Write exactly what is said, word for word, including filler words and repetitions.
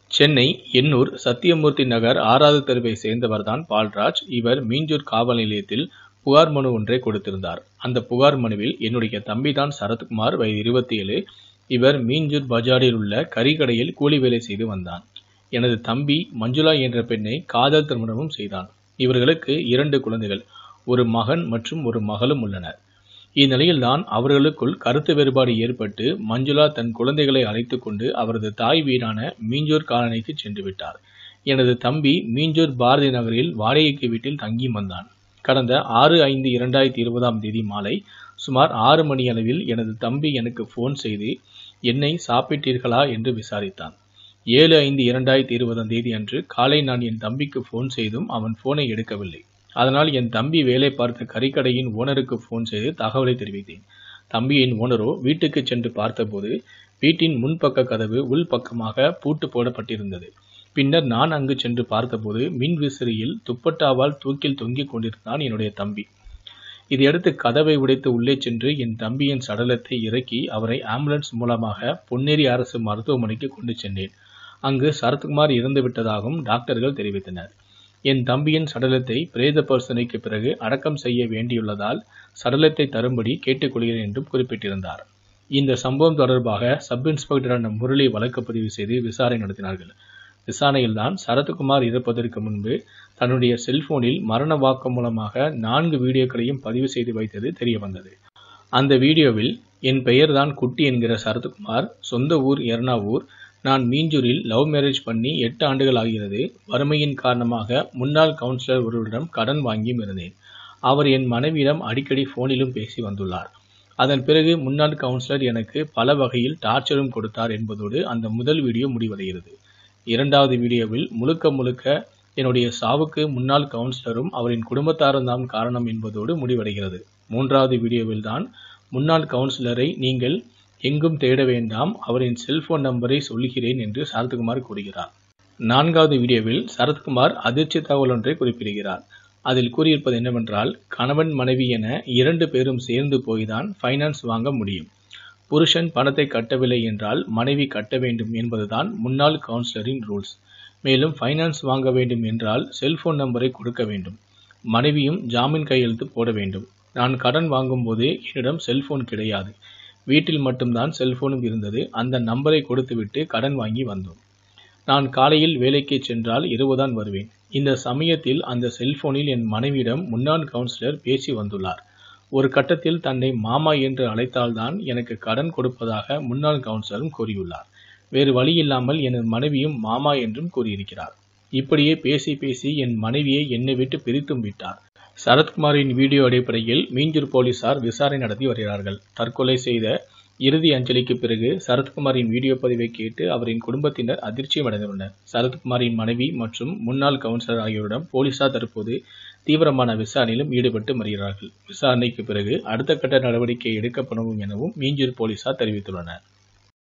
சென்னை எண்ணூர் சத்தியமூர்த்தி நகர் ஆறாவது தெருவை சேர்ந்தவர்தான் பால்ராஜ். இவர் மீஞ்சூர் காவல் நிலையத்தில் புகார் மனு ஒன்றை கொடுத்திருந்தார். அந்த புகார் மனுவில் என்னுடைய தம்பிதான் சரத்குமார், வயது இருபத்தி ஏழு. இவர் மீஞ்சூர் பஜாரில் உள்ள கறிக்கடையில் கூலி வேலை செய்து வந்தான். எனது தம்பி மஞ்சுளா என்ற பெண்ணை காதல் திருமணமும் செய்தான். இவர்களுக்கு இரண்டு குழந்தைகள், ஒரு மகன் மற்றும் ஒரு மகளும் உள்ளனர். இந்நிலையில்தான் அவர்களுக்குள் கருத்து வேறுபாடு ஏற்பட்டு மஞ்சுளா தன் குழந்தைகளை அழைத்து கொண்டு அவரது தாய் வீடான மீஞ்சூர் காலனிக்கு சென்று விட்டார். எனது தம்பி மீஞ்சூர் பாரதி நகரில் வாடகைக்கு வீட்டில் தங்கி வந்தான். கடந்த ஆறு ஐந்து இரண்டாயிரத்தி இருபதாம் தேதி மாலை சுமார் ஆறு மணி அளவில் எனது தம்பி எனக்கு போன் செய்து என்னை சாப்பிட்டீர்களா என்று விசாரித்தான். ஏழு ஐந்து இரண்டாயிரத்தி இருபதாம் தேதி அன்று காலை நான் என் தம்பிக்கு போன் செய்தும் அவன் போனை எடுக்கவில்லை. அதனால் என் தம்பி வேலை பார்த்த கறிக்கடையின் ஓனருக்கு போன் செய்து தகவலை தெரிவித்தேன். தம்பியின் ஓனரோ வீட்டுக்கு சென்று பார்த்தபோது வீட்டின் முன்பக்க கதவு உள்பக்கமாக பூட்டு போடப்பட்டிருந்தது. பின்னர் நான் அங்கு சென்று பார்த்தபோது மின் விசிறியில் துப்பட்டாவால் தூக்கில் தொங்கிக் கொண்டிருந்தான் என்னுடைய தம்பி. இதையடுத்து கதவை உடைத்து உள்ளே சென்று என் தம்பியின் சடலத்தை இறக்கி அவரை ஆம்புலன்ஸ் மூலமாக பொன்னேரி அரசு மருத்துவமனைக்கு கொண்டு சென்றேன். அங்கு சரத்குமார் இறந்து விட்டதாகவும் டாக்டர்கள் தெரிவித்தனர். என் தம்பியின் சடலத்தை பிரேத பரிசோதனைக்கு பிறகு அடக்கம் செய்ய வேண்டியுள்ளதால் சடலத்தை தரும்படி கேட்டுக்கொள்கிறேன் என்றும் குறிப்பிட்டிருந்தார். இந்த சம்பவம் தொடர்பாக சப் இன்ஸ்பெக்டரான முரளி வழக்கு பதிவு செய்து விசாரணை நடத்தினார்கள். விசாரணையில்தான் சரத்குமார் இறப்பதற்கு முன்பு தன்னுடைய செல்போனில் மரண வாக்குமூலமாக நான்கு வீடியோக்களையும் பதிவு செய்து வைத்தது தெரிய வந்தது. அந்த வீடியோவில் என் பெயர்தான் குட்டி என்கிற சரத்குமார், சொந்த ஊர் எர்ணாவூர், நான் மீஞ்சூரில் லவ் மேரேஜ் பண்ணி எட்டு ஆண்டுகள் ஆகிறது. வறுமையின் காரணமாக முன்னாள் கவுன்சிலர் ஒருவரிடம் கடன் வாங்கியும் இருந்தேன். அவர் என் மனைவியிடம் அடிக்கடி போனிலும் பேசி வந்துள்ளார். அதன் பிறகு முன்னாள் கவுன்சிலர் எனக்கு பல வகையில் டார்ச்சரும் கொடுத்தார் என்பதோடு அந்த முதல் வீடியோ முடிவடைகிறது. இரண்டாவது வீடியோவில் முழுக்க முழுக்க என்னுடைய சாவுக்கு முன்னாள் கவுன்சிலரும் அவரின் குடும்பத்தாரும் தான் காரணம் என்பதோடு முடிவடைகிறது. மூன்றாவது வீடியோவில் தான் முன்னாள் கவுன்சிலரை நீங்கள் எங்கும் தேட வேண்டாம், அவரின் செல்போன் நம்பரை சொல்கிறேன் என்று சரத்குமார் கூறுகிறார். நான்காவது வீடியோவில் சரத்குமார் அதிர்ச்சி தகவல் ஒன்றை குறிப்பிடுகிறார். அதில் கூறியிருப்பது என்னவென்றால், கணவன் மனைவி என இரண்டு பேரும் சேர்ந்து போய்தான் ஃபைனான்ஸ் வாங்க முடியும். புருஷன் பணத்தை கட்டவில்லை என்றால் மனைவி கட்ட வேண்டும் என்பதுதான் முன்னாள் கவுன்சிலரின் ரூல்ஸ். மேலும் ஃபைனான்ஸ் வாங்க வேண்டும் என்றால் செல்போன் நம்பரை கொடுக்க வேண்டும். மனைவியும் ஜாமீன் கையெழுத்து போட வேண்டும். நான் கடன் வாங்கும்போது என்னிடம் செல்போன் கிடையாது, வீட்டில் மட்டும்தான் செல்போனும் இருந்தது. அந்த நம்பரை கொடுத்துவிட்டு கடன் வாங்கி வந்தோம். நான் காலையில் வேலைக்கு சென்றால் இரவுதான் வருவேன். இந்த சமயத்தில் அந்த செல்போனில் என் மனைவியிடம் முன்னாள் கவுன்சிலர் பேசி வந்துள்ளார். ஒரு கட்டத்தில் தன்னை மாமா என்று அழைத்தால்தான் எனக்கு கடன் கொடுப்பதாக முன்னாள் கவுன்சிலரும் கூறியுள்ளார். வேறு வழி இல்லாமல் என் மனைவியும் மாமா என்றும் கூறியிருக்கிறார். இப்படியே பேசி பேசி என் மனைவியை என்னை விட்டு பிரித்தும் விட்டார். சரத்குமாரின் வீடியோ அடிப்படையில் மீஞ்சூர் போலீசார் விசாரணை நடத்தி வருகிறார்கள். தற்கொலை செய்த இறுதி அஞ்சலிக்கு பிறகு சரத்குமாரின் வீடியோ பதிவை கேட்டு அவரின் குடும்பத்தினர் அதிர்ச்சியும் அடைந்துள்ளனர். சரத்குமாரின் மனைவி மற்றும் முன்னாள் கவுன்சிலர் ஆகியோரிடம் போலீசார் தற்போது தீவிரமான விசாரணையிலும் ஈடுபட்டு வருகிறார்கள். விசாரணைக்கு பிறகு அடுத்த கட்ட நடவடிக்கை எடுக்கப்படும் எனவும் மீஞ்சூர் போலீசார் தெரிவித்துள்ளனர்.